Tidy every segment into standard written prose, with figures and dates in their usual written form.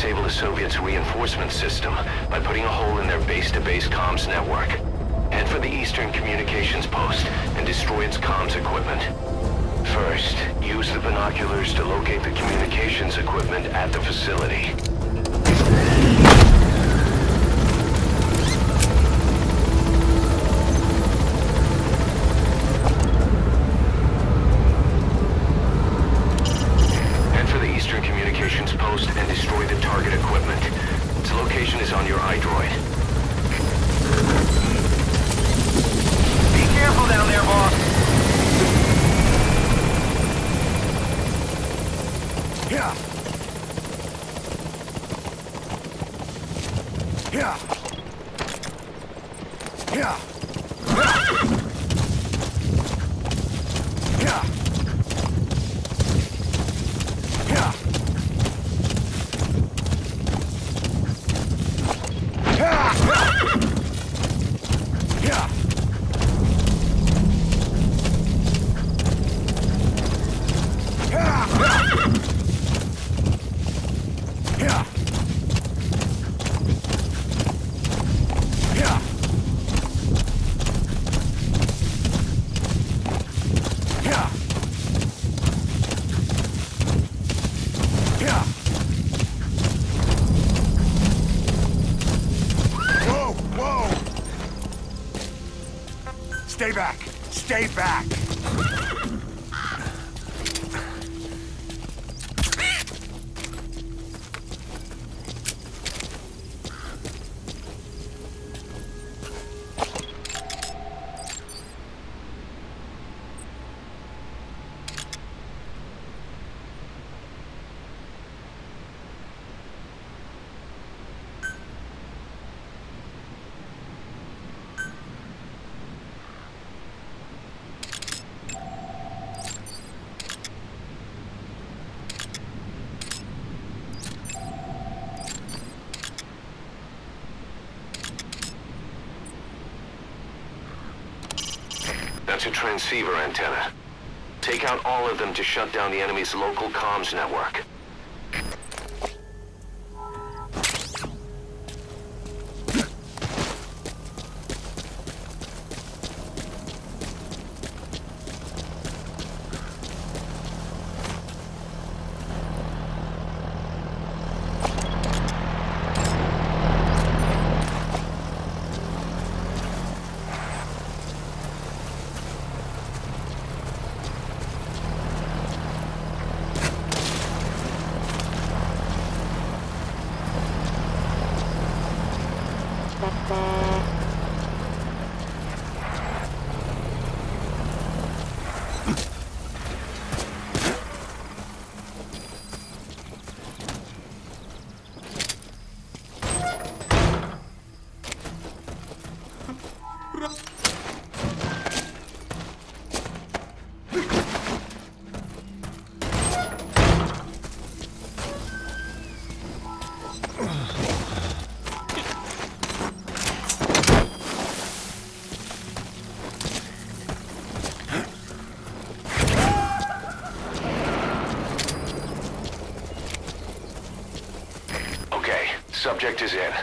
disable the Soviets' reinforcement system by putting a hole in their base-to-base comms network. Head for the Eastern Communications Post and destroy its comms equipment. First, use the binoculars to locate the communications equipment at the facility. Head for the Eastern Communications Post and destroy the target equipment. Its location is on your iDroid. Be careful down there, boss! Yeah. Yeah. Yeah. Yeah. Yeah. Yeah. Stay back! Stay back! That's a transceiver antenna. Take out all of them to shut down the enemy's local comms network. Subject is in.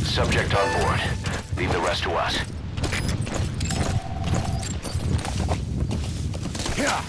Subject on board. Leave the rest to us. Yeah.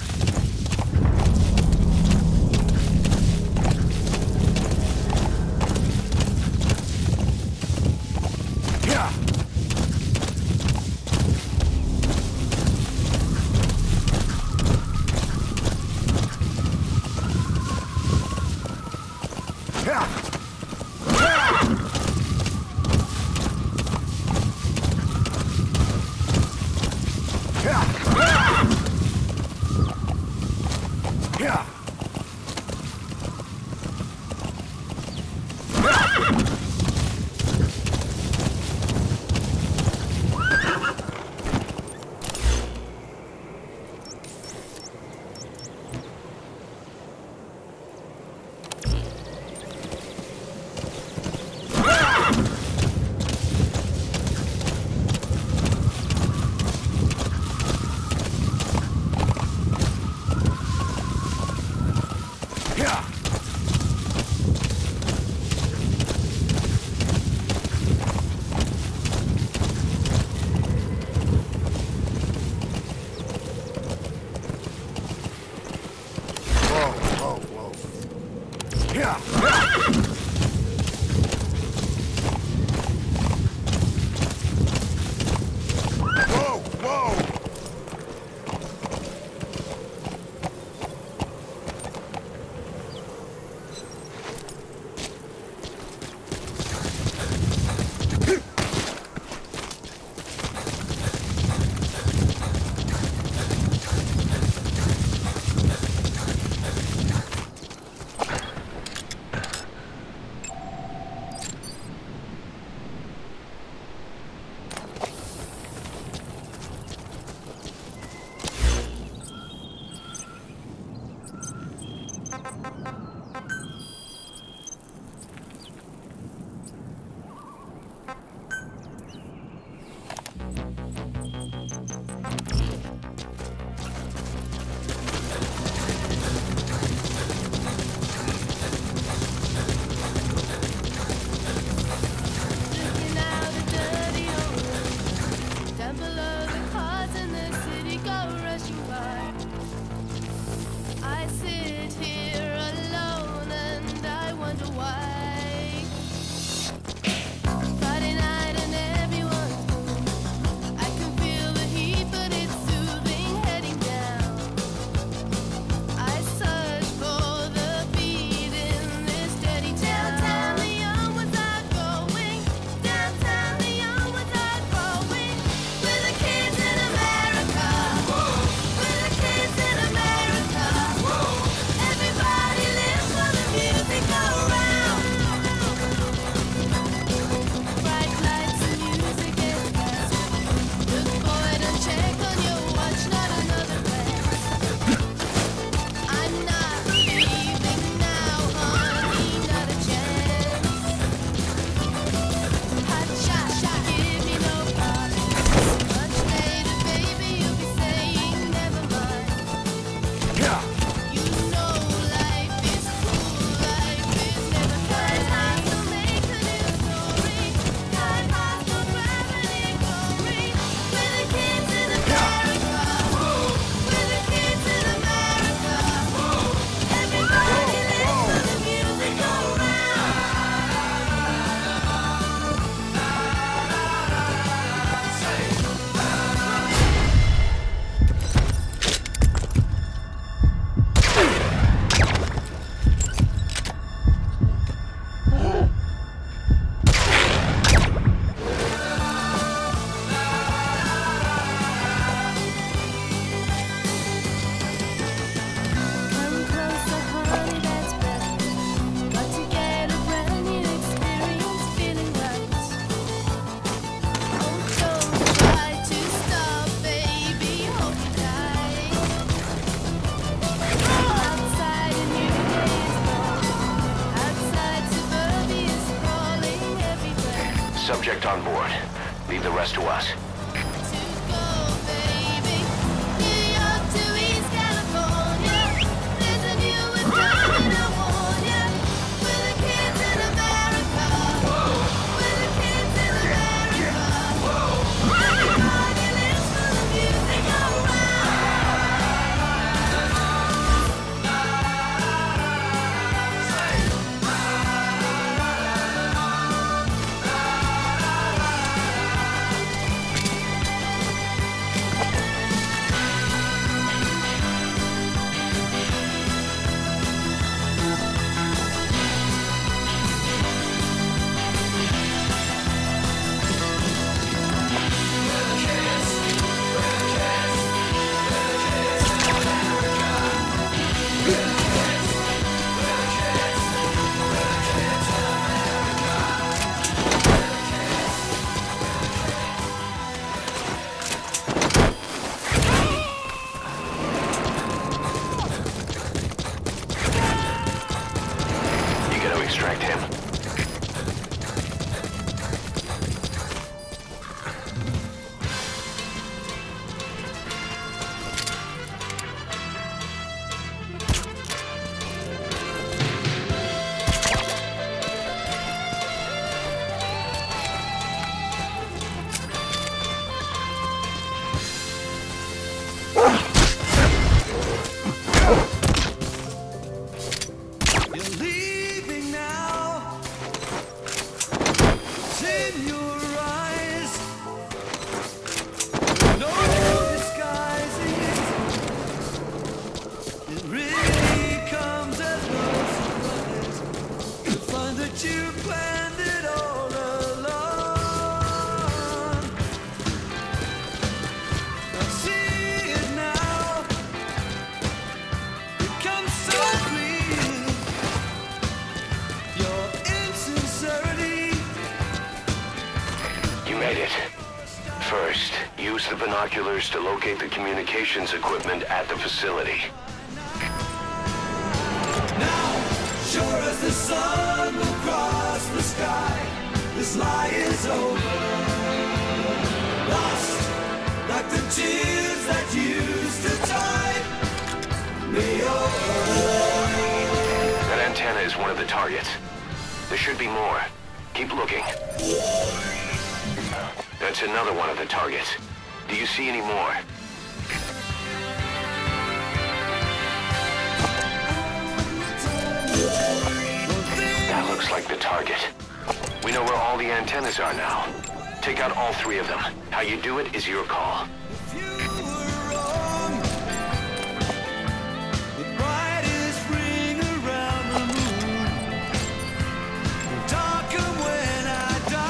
Subject on board. Leave the rest to us. in your eyes. No disguising it. It really comes as no surprise to find that you planned it all along. I see it now. It comes so clear. Your insincerity. You made it. First, use the binoculars to locate the communications equipment at the facility. Now, sure as the sun will cross the sky, this lie is over. Lost, like the tears that used to tide me over. That antenna is one of the targets. There should be more. Keep looking. That's another one of the targets. Do you see any more? That looks like the target. We know where all the antennas are now. Take out all 3 of them. How you do it is your call. If you were wrong, the brightest ring around the moon will darken when I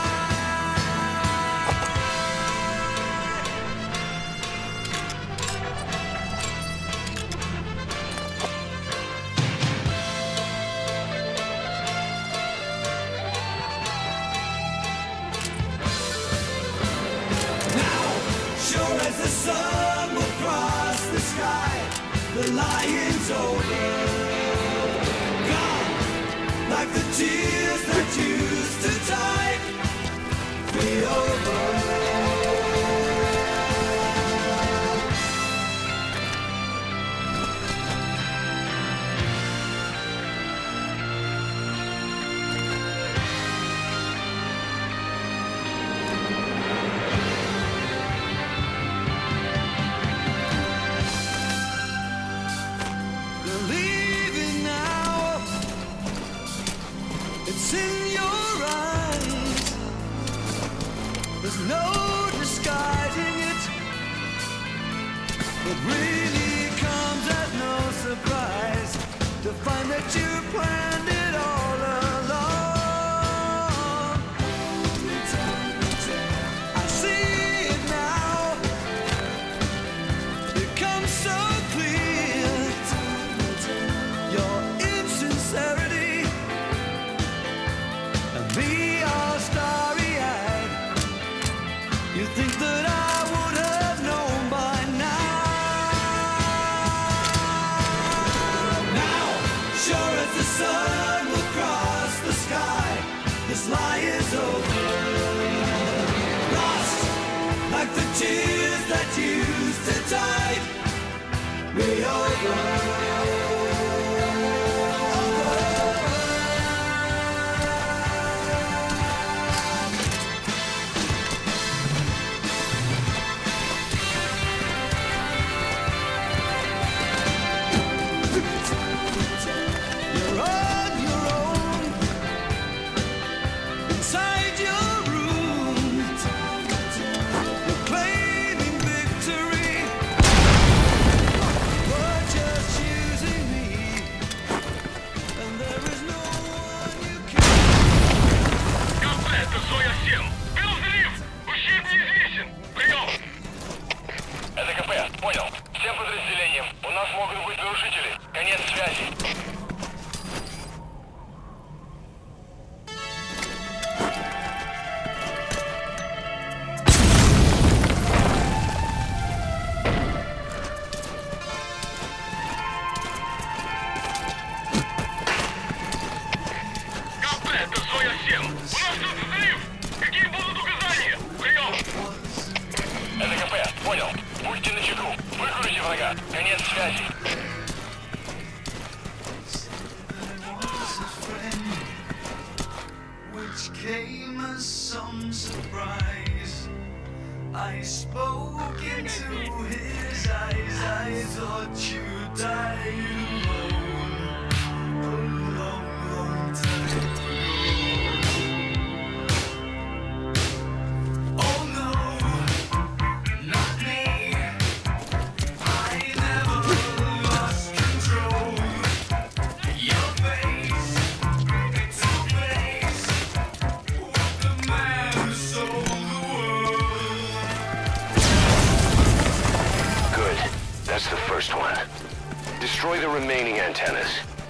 sure as the sun will cross the sky, the lion's over. Gone, like the tears that used to tide me over. You're leaving now. It's in your eyes. There's no disguising it. It really comes as no surprise to find that you planned it all along. I see it now. It comes so clear. Your insincerity and me all starry-eyed. You think that I would have known by now. Now, sure as the sun will cross the sky, this lie is over. Lost, like the tears that used to tide me over. You're on your own, inside your room. You're claiming victory, but just choosing me. And there is no one you can. Это Зоя-7. Был взрыв! Ущерб неизвестен. Прием! Это КП. Понял. Всем подразделениям. У нас могут быть нарушители. Конец связи. КП, это Зоя-7. У нас тут взрыв. Какие будут указания? Прием! Это КП. Понял. Будьте начеку. Выкурите врага. Конец связи. Which came as some surprise. I spoke into his eyes. I thought you died alone a long, long time ago. first one. Destroy the remaining antennas.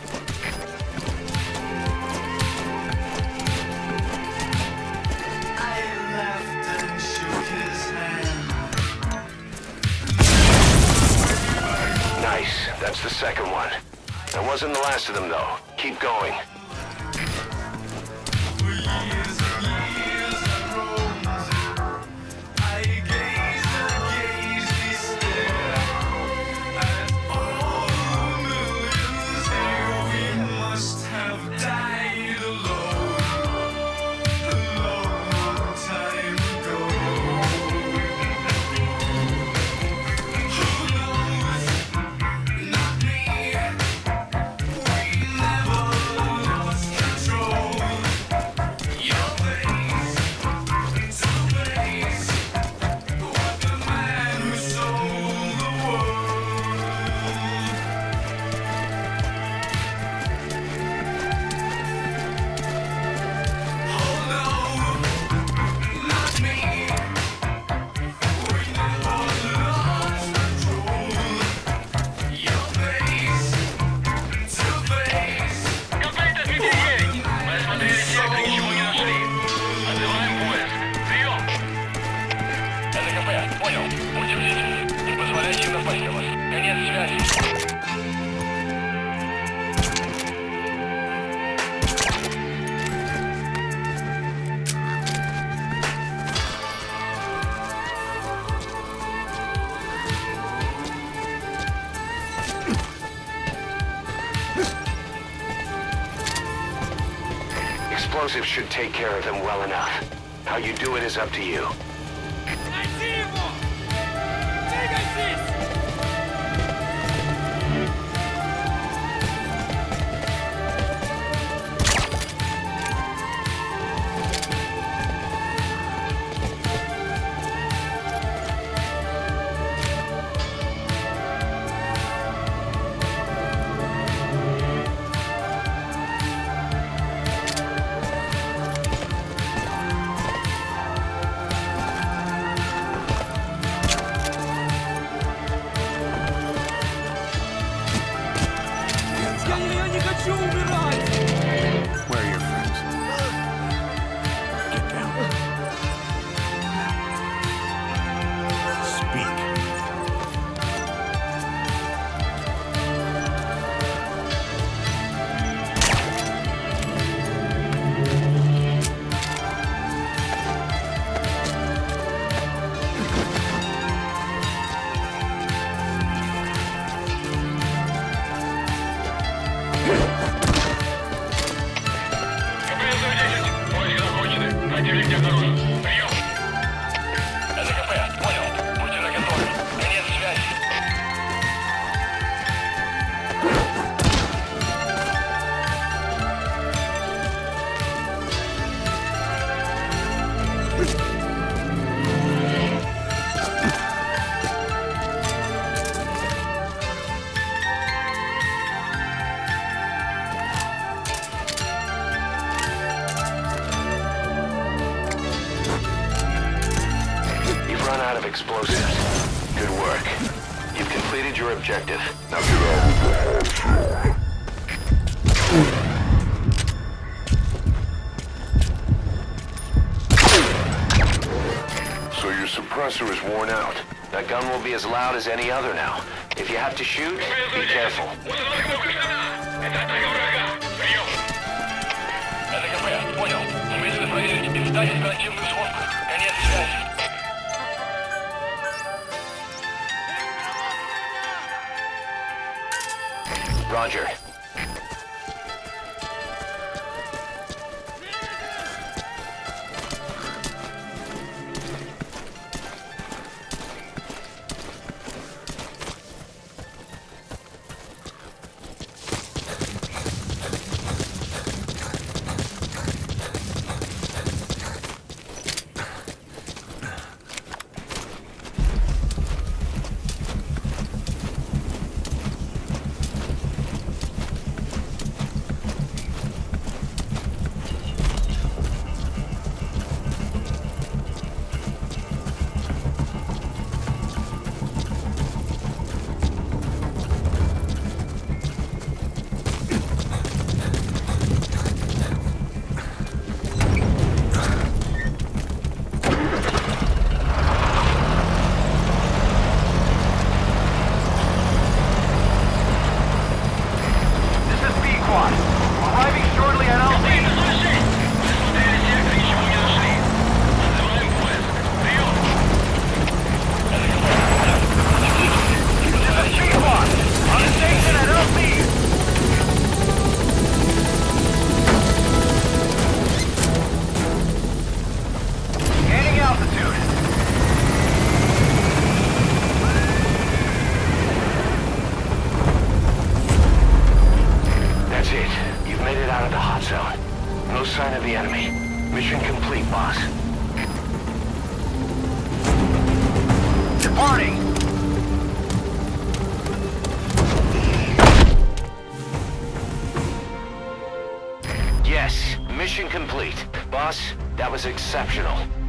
Nice. That's the second one. That wasn't the last of them, though. Keep going. Explosives should take care of them well enough. How you do it is up to you. Where are your friends? Get down. Speak. Противник не обнаружен. Прием! ЗКП, понял. Будьте наготове. Конец связи. Out of explosives. Good work. You've completed your objective. Now get out. So your suppressor is worn out. That gun will be as loud as any other now. If you have to shoot, be careful. ЗКП, понял. Немедленно проверить и встать оперативную сводку. Конец связи. Roger. Yes, mission complete. Boss, that was exceptional.